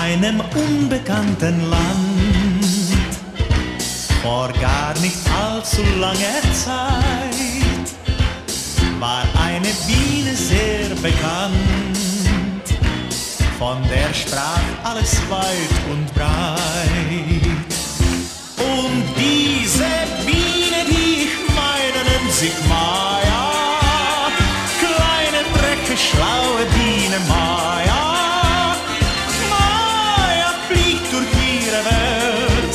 einem unbekannten Land. Vor gar nicht allzu langer Zeit war eine Biene sehr bekannt. Von der sprach alles weit und breit. Und diese Biene, die ich meine, nennt sich Maya. Kleine, freche, schlaue Biene Maya. Maya fliegt durch ihre Welt,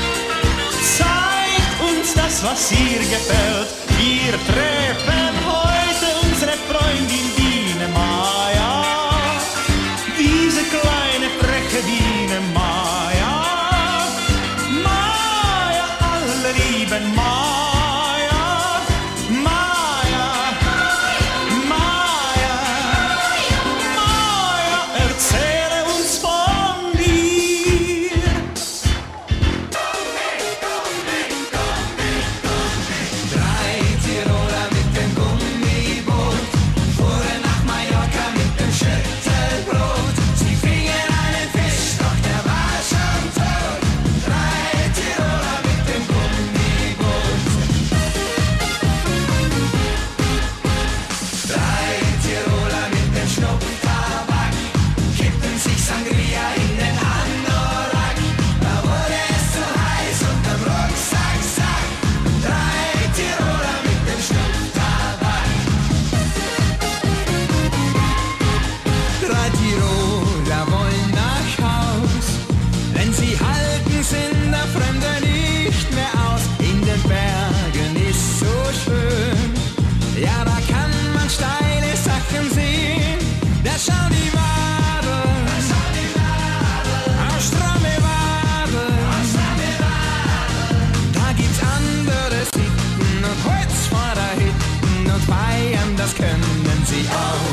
zeigt uns das, was ihr gefällt. Wir treffen heute unsere Freundin Biene Maya. Diese kleine, freche Biene Maya. Maya, alle lieben Maya. Maya, Maya, Maya, erzähle uns von dir. Drei Tiroler mit dem Gummiboot fuhren nach Mallorca mit dem Schüttelbrot. Sie fingen einen Fisch, doch der war schon tot. Drei Tiroler mit dem Gummiboot. Drei Tiroler mit dem Schnupftabak kippten sich Sangria in den Anorak. Da wurde es zu heiß unterm Rucksack, sack. Drei Tiroler mit dem Schnupftabak. Drei Tiroler wollen nach Haus. Wenn sie halten, sind der Fremde nicht mehr aus. In den Bergen ist so schön. Ja, da kann man steile Sachen sehen. Da schauen die Waden, auf stramme Waden. Da gibt's andere Sitten und Holz vor der Hütten und Bayern, das können sie auch.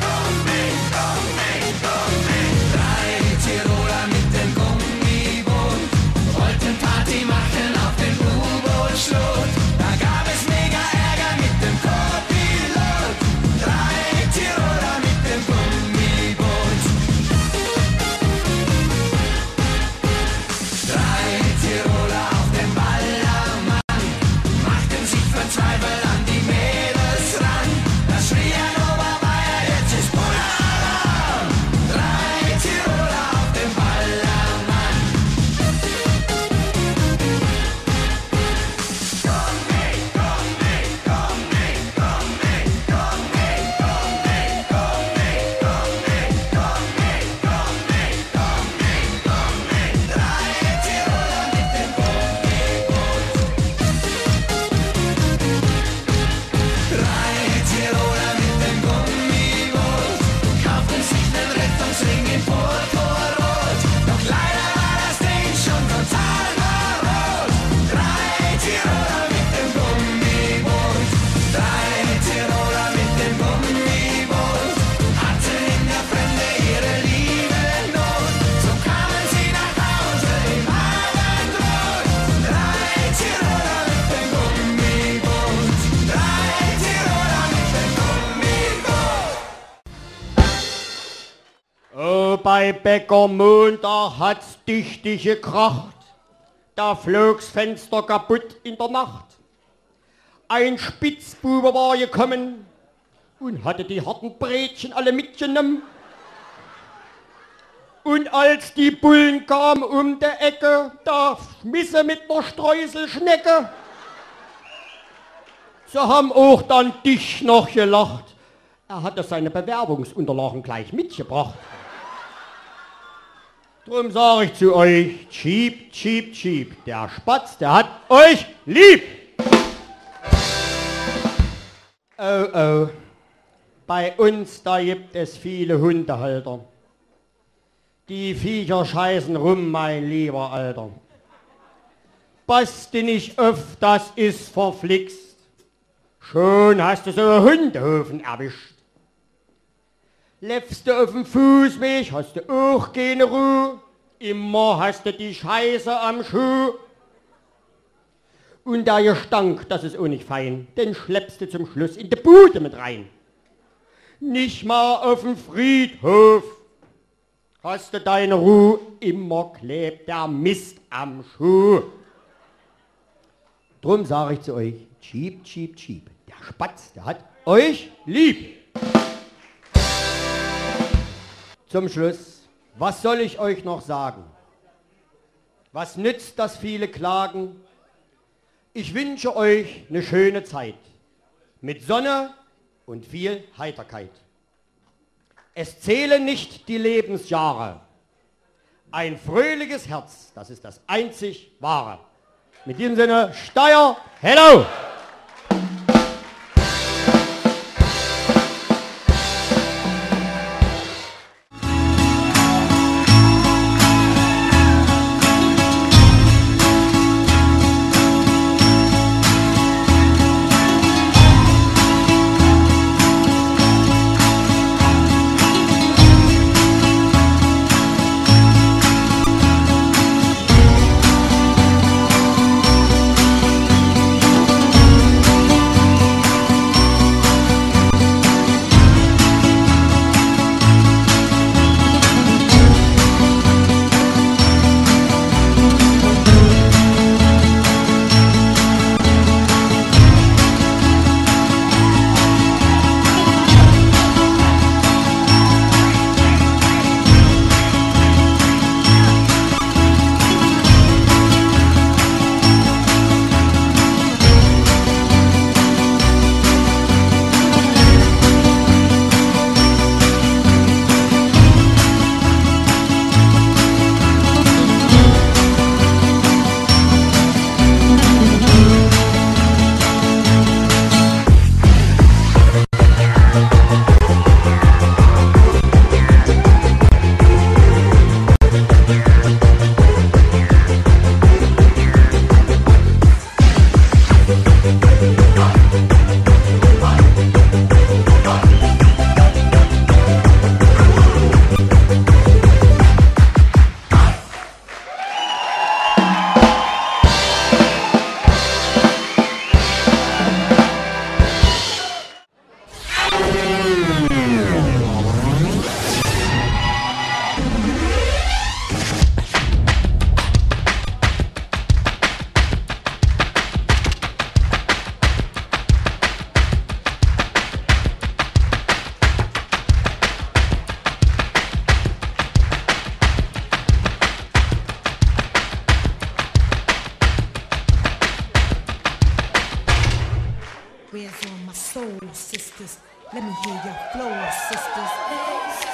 Drei Tiroler mit dem Gummiboot wollten Party machen auf dem U-Boot-Schlot. Da gab es mega Ärger mit dem Co-Pilot. Drei Tiroler mit dem Gummiboot. Drei Tiroler auf dem Ballermann machten sich verzweifelt an die Mädels ran. Da schrie ein Obermeier, jetzt ist Bullalarm. Drei Tiroler auf dem Ballermann. Drei Tiroler mit dem Gummiboot kauften sich den Rettungsring in Purpurrot. Doch leider war das Ding schon total verrot. Drei Tiroler mit dem Gummiboot. Drei Tiroler mit dem Gummiboot hatten in der Fremde ihre Liebe Not. So kamen sie nach Hause im Abendrot. Drei Tiroler mit dem Gummiboot. Drei Tiroler mit dem Gummiboot. Oh, bei Bäcker Montag hat's dichtig gekracht. Da flog's Fenster kaputt in der Nacht. Ein Spitzbube war gekommen und hatte die harten Brätchen alle mitgenommen. Und als die Bullen kamen um die Ecke, da schmiss er mit ner Streuselschnecke. Sie haben auch dann dicht noch gelacht. Er hatte seine Bewerbungsunterlagen gleich mitgebracht. Drum sage ich zu euch, cheap, cheap, cheap. Der Spatz, der hat euch lieb. Oh, oh. Bei uns, da gibt es viele Hundehalter. Die Viecher scheißen rum, mein lieber Alter. Passt dir nicht auf, das ist verflixt. Schon hast du so einen Hundehofen erwischt. Läufst du auf dem Fußweg, hast du auch keine Ruhe. Immer hast du die Scheiße am Schuh. Und der Gestank, das ist auch nicht fein, den schleppst du zum Schluss in die Bude mit rein. Nicht mal auf dem Friedhof. Hast du deine Ruhe, immer klebt der Mist am Schuh. Drum sage ich zu euch, Cheep, Cheep, Cheep. Der Spatz, der hat euch lieb. Zum Schluss, was soll ich euch noch sagen? Was nützt das viele Klagen? Ich wünsche euch eine schöne Zeit mit Sonne und viel Heiterkeit. Es zählen nicht die Lebensjahre. Ein fröhliches Herz, das ist das einzig Wahre. Mit diesem Sinne, Steier, hello! Where's all my soul sisters? Let me hear your flow, sisters.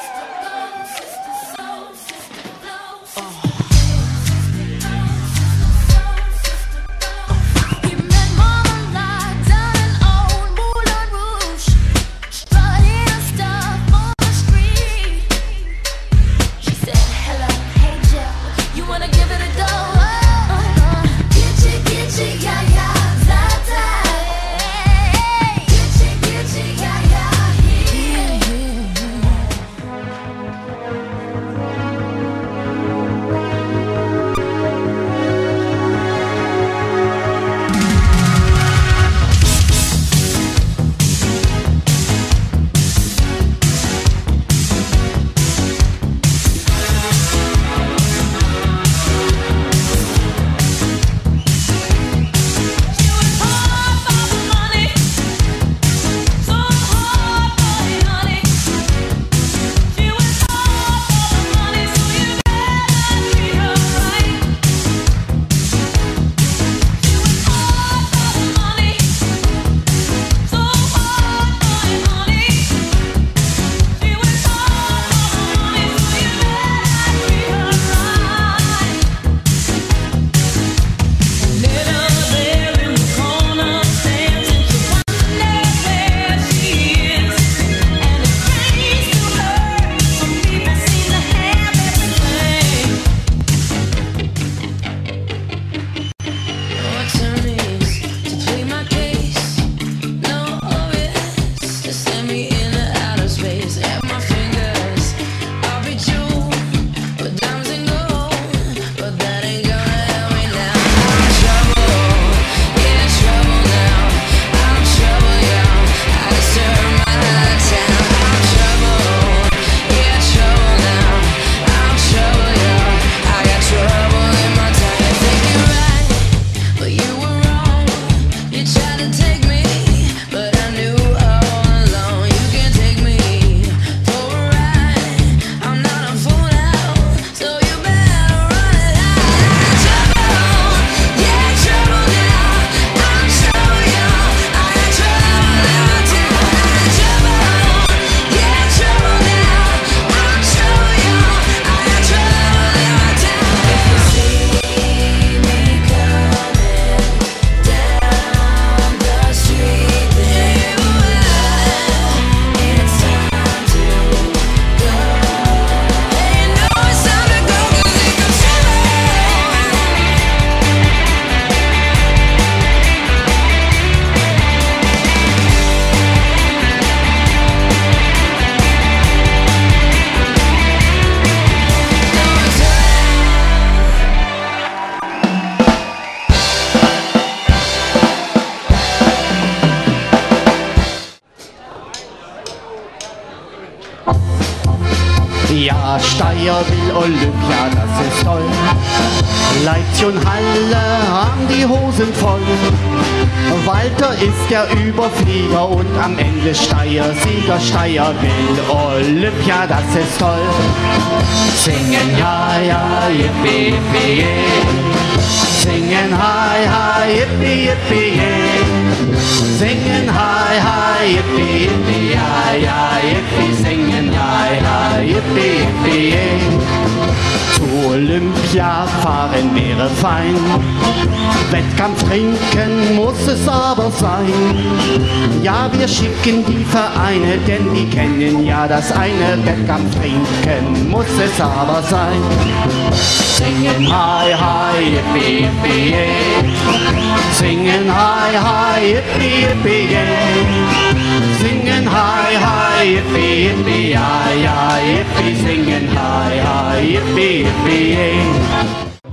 Ja, Steyr will Olympia, das ist toll. Leipzig und Halle haben die Hosen voll. Walter ist der Überflieger und am Ende Steyr Sieger. Steyr will Olympia, das ist toll. Singen ja, ja, yippie, yippie, yeah. Singen hi, hi, yippie, yippie, yeah. Singen hi, hi, yippie, yippie, ja, ja, yippie. Singen hi, hi, yippie, yippie, yeah. Zu Olympia fahren wäre fein. Wettkampf trinken muss es aber sein. Ja, wir schicken die Vereine, denn die kennen ja das eine. Wettkampf trinken muss es aber sein. Singen hi, hi, yippie, yippie, yeah. Singen hi, hi, yippie, yippie, yeah. Singen hi, hi, yippie, yippie, ja, ja, yippie. Singen hi, hi, yippie, yippie, yeah.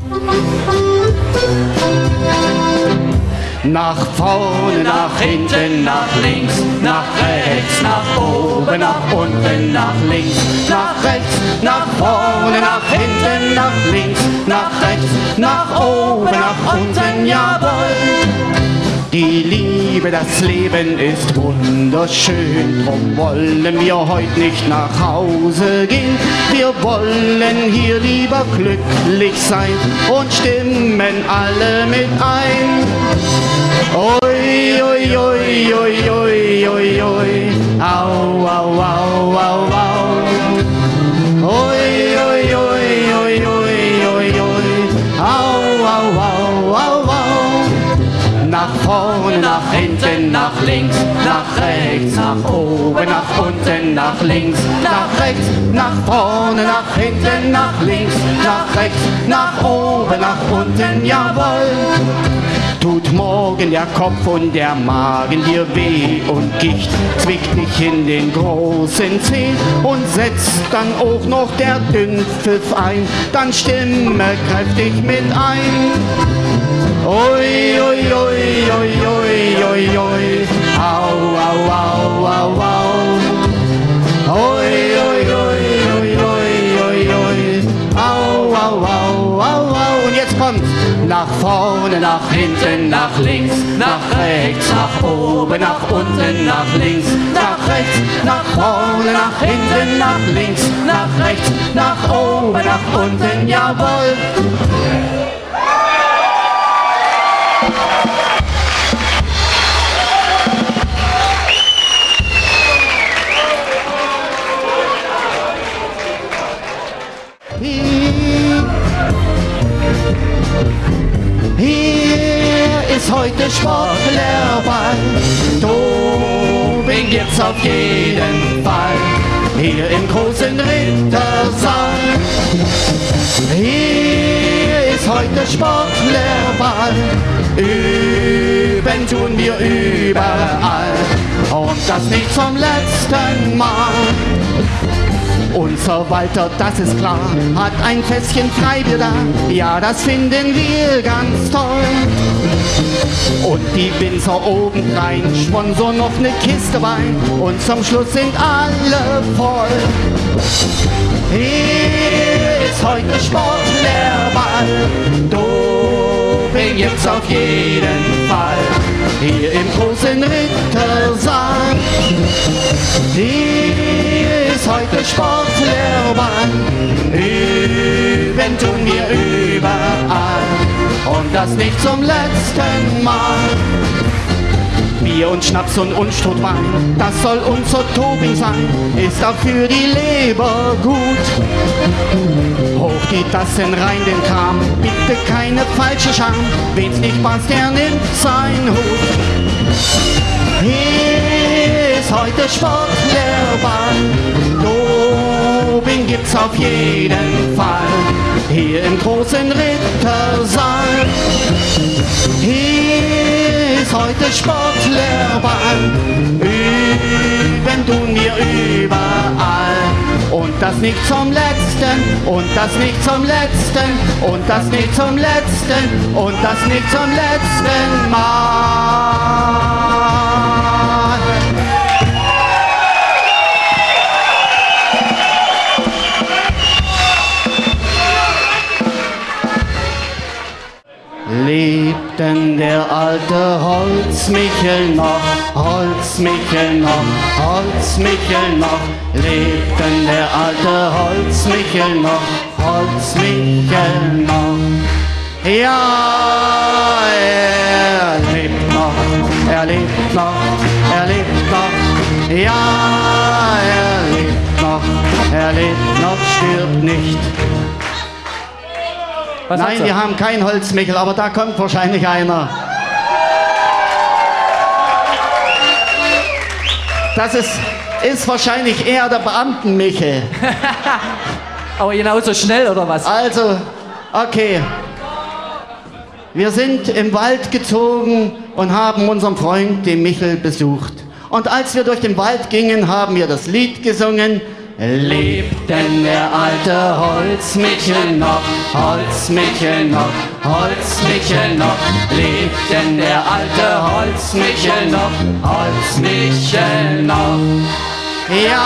Nach vorne, nach hinten, nach links, nach rechts, nach oben, nach unten, nach links, nach rechts, nach vorne, nach hinten, nach links, nach rechts, nach oben, nach unten, jawohl. Die Liebe, das Leben ist wunderschön, drum wollen wir heute nicht nach Hause gehen. Wir wollen hier lieber glücklich sein und stimmen alle mit ein. Oi, oi, oi, oi, oi, oi, oi, au, au, au, au, au. Oi, oi, oi, oi, oi, oi, oi, au, au, au, au, au. Nach vorne, nach hinten, nach links, nach rechts, nach oben, nach unten, nach links, nach rechts, nach vorne, nach hinten, nach links, nach rechts, nach oben, nach unten, jawohl. Tut morgen der Kopf und der Magen dir weh und Gicht zwickt dich in den großen Zeh und setzt dann auch noch der Dünnpfiff ein, dann stimme kräftig mit ein. Oi, oi, oi, oi, oi, oi, oi, au, au, au, au, au. Oi, oi, oi, oi, oi, oi, oi, au, au, au, au, au. Und jetzt kommt's. Nach vorne, nach hinten, nach links, nach rechts, nach oben, nach unten, nach links, nach rechts, nach vorne, nach hinten, nach links, nach rechts, nach oben, nach unten, jawohl. Hier ist heute Sportlerball, Doping gibt's auf jeden Fall, hier im großen Rittersaal. Hier ist heute Sportlerball, üben tun wir überall und das nicht zum letzten Mal. Unser Walter, das ist klar, hat ein Fässchen Freibier da, ja, das finden wir ganz toll. Und die Winzer obendrein sponsern noch eine Kiste Wein und zum Schluss sind alle voll. Hier ist heute Sportlerball, Doping gibt's auf jeden Fall, hier im großen Rittersaal. Hier ist heute Sportlerball, üben tun wir überall und das nicht zum letzten Mal. Bier und Schnaps und Unstrutwein, das soll unser Tobing sein, ist auch für die Leber gut. Hoch die Tassen rein den Kram, bitte keine falsche Scham, wen's nicht passt, der nimmt sein Hut. Hier ist heute Sportlerball, Doping gibt's auf jeden Fall, hier im großen Rittersaal. Hier ist heute Sportlerball, üben tun wir überall und das nicht zum letzten, und das nicht zum letzten, und das nicht zum letzten, und das nicht zum letzten Mal. Holzmichel noch, Holzmichel noch, Holzmichel noch, lebt denn der alte Holzmichel noch, Holzmichel noch. Ja, er lebt noch, er lebt noch, er lebt noch. Ja, er lebt noch, stirbt nicht. Was Nein, wir haben kein Holzmichel, aber da kommt wahrscheinlich einer. Das ist wahrscheinlich eher der Beamtenmichel. Aber genauso schnell, oder was? Also, okay. Wir sind im Wald gezogen und haben unseren Freund, den Michel, besucht. Und als wir durch den Wald gingen, haben wir das Lied gesungen. Lebt denn der alte Holzmichel noch, Holzmichel noch, Holzmichel noch, lebt denn der alte Holzmichel noch, Holzmichel noch. Ja,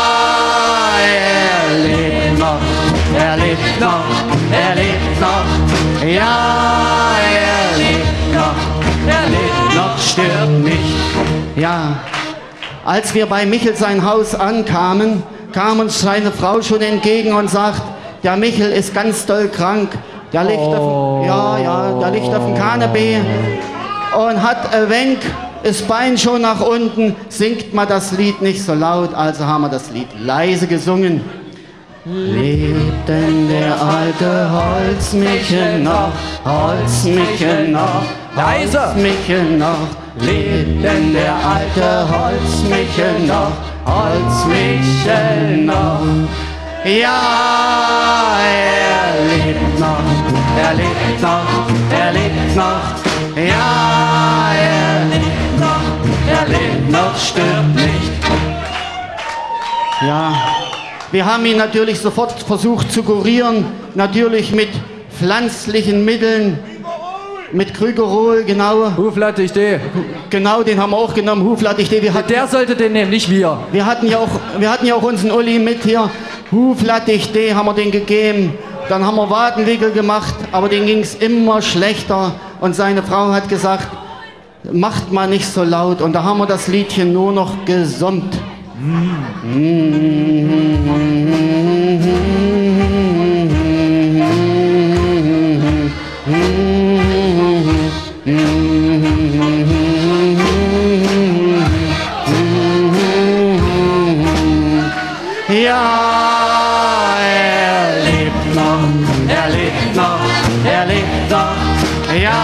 er lebt noch, er lebt noch, er lebt noch. Ja, er lebt noch, stirbt nicht. Ja, als wir bei Michel sein Haus ankamen, kam uns seine Frau schon entgegen und sagt, der Michel ist ganz doll krank. Der liegt der liegt auf dem Kanapee und hat ein wenig das Bein schon nach unten. Singt mal das Lied nicht so laut, also haben wir das Lied leise gesungen. Lebt denn der alte Holzmichel noch, Holzmichel noch, Leise. Holzmichel noch, lebt denn der alte Holzmichel noch, Holzmichel noch. Ja, er lebt noch, er lebt noch, er lebt noch. Ja, er lebt noch, stirbt nicht. Ja, wir haben ihn natürlich sofort versucht zu kurieren, natürlich mit pflanzlichen Mitteln, mit Krügerol, genau. Huflattich D. Genau, den haben wir auch genommen, Huflattich D. Der sollte den nehmen, nicht wir. Wir hatten ja auch unseren Uli mit hier. Huflattich D haben wir den gegeben. Dann haben wir Wadenwickel gemacht, aber denen ging es immer schlechter. Und seine Frau hat gesagt, macht mal nicht so laut. Und da haben wir das Liedchen nur noch gesummt. Ja, er lebt noch, er lebt noch, er lebt noch. Ja,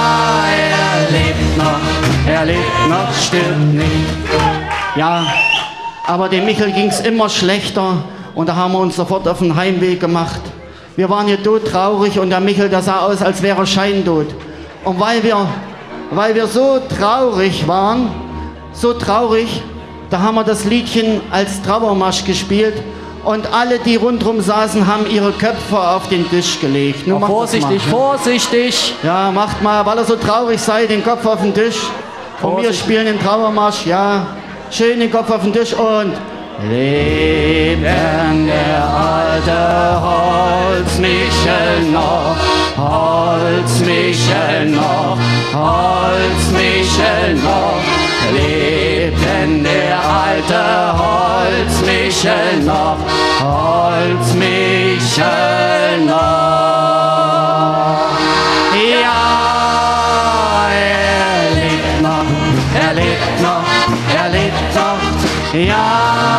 er lebt noch, stirbt nicht. Ja, aber dem Michel ging's immer schlechter und da haben wir uns sofort auf den Heimweg gemacht. Wir waren hier todtraurig und der Michel, der sah aus, als wäre er scheintot. Und weil wir so traurig waren, da haben wir das Liedchen als Trauermarsch gespielt und alle, die rundherum saßen, haben ihre Köpfe auf den Tisch gelegt. Nun macht das Vorsichtig, mal. vorsichtig. Ja, macht mal, weil er so traurig sei, den Kopf auf den Tisch. Und wir spielen den Trauermarsch, ja. Schön den Kopf auf den Tisch und lebt denn der alte Holzmichel noch, Holzmichel noch, Holzmichel noch, lebt denn der alte Holzmichel noch, Holzmichel noch. Ja, er lebt noch, er lebt noch, er lebt noch. Ja,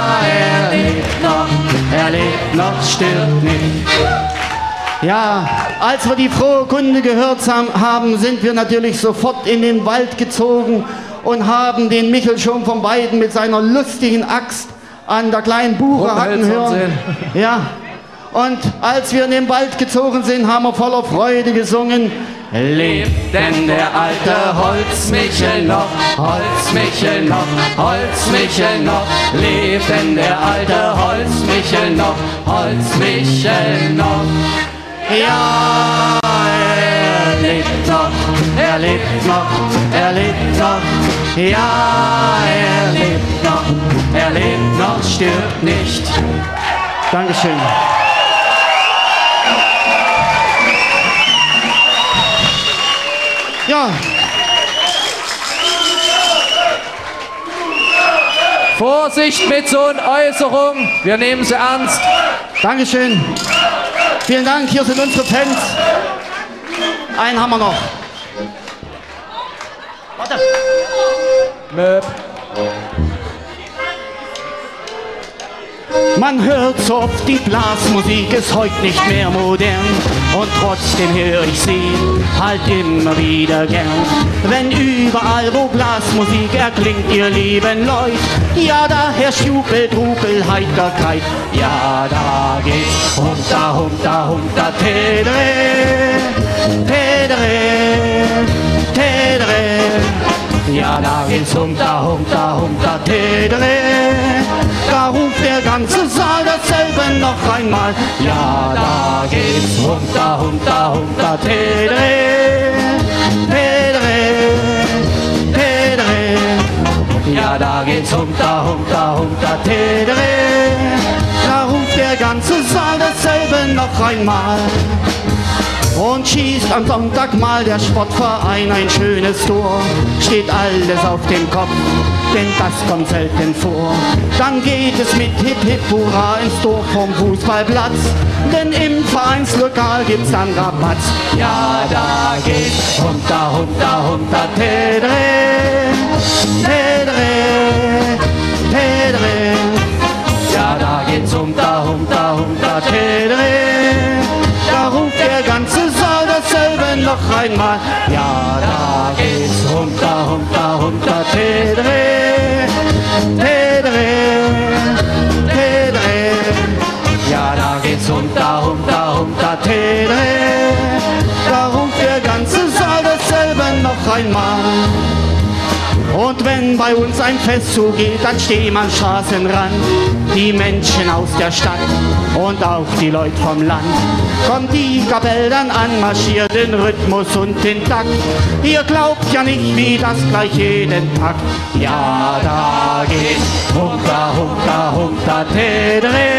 er lebt noch, stirbt nicht. Ja, als wir die frohe Kunde gehört haben, sind wir natürlich sofort in den Wald gezogen und haben den Michel schon von beiden mit seiner lustigen Axt an der kleinen Buche hacken hören. Ja, und als wir in den Wald gezogen sind, haben wir voller Freude gesungen. Lebt denn der alte Holzmichel noch, Holzmichel noch, Holzmichel noch, lebt denn der alte Holzmichel noch, Holzmichel noch. Ja, er lebt noch, er lebt noch, er lebt noch. Ja, er lebt noch, stirbt nicht. Dankeschön. Ja, Vorsicht mit so einer Äußerung. Wir nehmen sie ernst. Dankeschön. Vielen Dank, hier sind unsere Fans. Einen haben wir noch. Warte. Möp. Man hört so oft, die Blasmusik ist heute nicht mehr modern. Und trotzdem höre ich sie halt immer wieder gern. Wenn überall, wo Blasmusik erklingt, ihr lieben Leute, ja, da herrscht Jubel, Trubel, Heiterkeit. Ja, da geht's hunter, hunter, hunter, tedre, tedre, tedre. Ja, da geht's hunter, hunter, hunter, tedre. Da ruft der ganze Saal dasselbe noch einmal. Ja, da geht's hunter, hunter, hunter, tedre, tedre, tedre. Ja, da geht's hunter, hunter, hunter, tedre. Da ruft der ganze Saal dasselbe noch einmal. Und schießt am Sonntag mal der Sportverein ein schönes Tor. Steht alles auf dem Kopf, denn das kommt selten vor. Dann geht es mit Hip Hip Hurra ins Tor vom Fußballplatz. Denn im Vereinslokal gibt's dann Rabatz. Ja, da geht's hunter, hunter, hunter, tedre, tedre, tedre. Ja, da geht's hunter, hunter, hunter, tedre. Da ruft der ganze Saal dasselbe noch einmal. Ja, da geht's hunter, hunter, hunter, tedre, tedre, tedre. Ja, da geht's hunter, hunter, hunter, tedre. Da ruft der ganze Saal dasselbe noch einmal. Und wenn bei uns ein Fest zugeht, dann stehen am Straßenrand die Menschen aus der Stadt und auch die Leute vom Land. Kommt die Kapelle dann an, marschiert den Rhythmus und den Takt. Ihr glaubt ja nicht, wie das gleich jeden packt. Ja, da geht's hunter, hunter, hunter, tedre,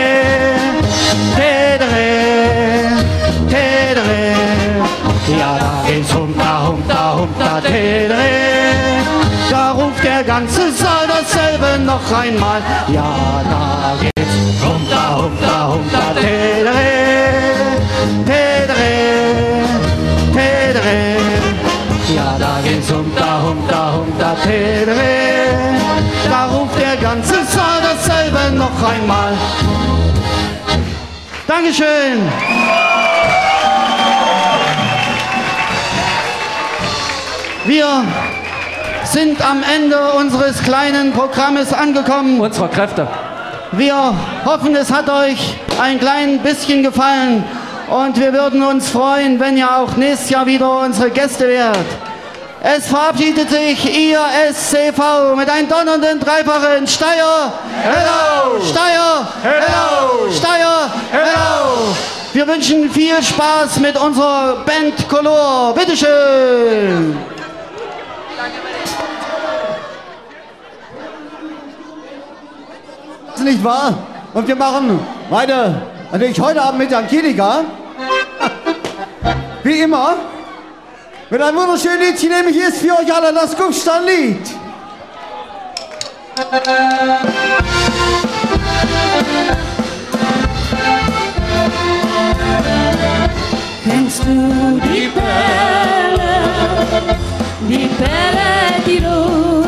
tedre, tedre. Ja, da geht's hunter, hunter, hunter, tedre. Da ruft der ganze Saal dasselbe noch einmal. Ja, da geht's hunter, hunter, hunter, tedre, tedre, tedre. Ja, da geht's hunter, hunter, hunter, tedre. Da ruft der ganze Saal dasselbe noch einmal. Dankeschön. Wir sind am Ende unseres kleinen Programmes angekommen. Unsere Kräfte. Wir hoffen, es hat euch ein klein bisschen gefallen und wir würden uns freuen, wenn ihr auch nächstes Jahr wieder unsere Gäste wärt. Es verabschiedet sich Ihr SCV mit einem donnernden dreifachen Steier, hello, Steier, hello, Steier, hello. Wir wünschen viel Spaß mit unserer Band Color. Bitteschön. Nicht wahr? Und wir machen weiter, natürlich heute Abend mit Angelika. Wie immer. Mit einem wunderschönen Liedchen, nämlich ist für euch alle das Gucksteinlied. Kennst du die Bälle die Rose?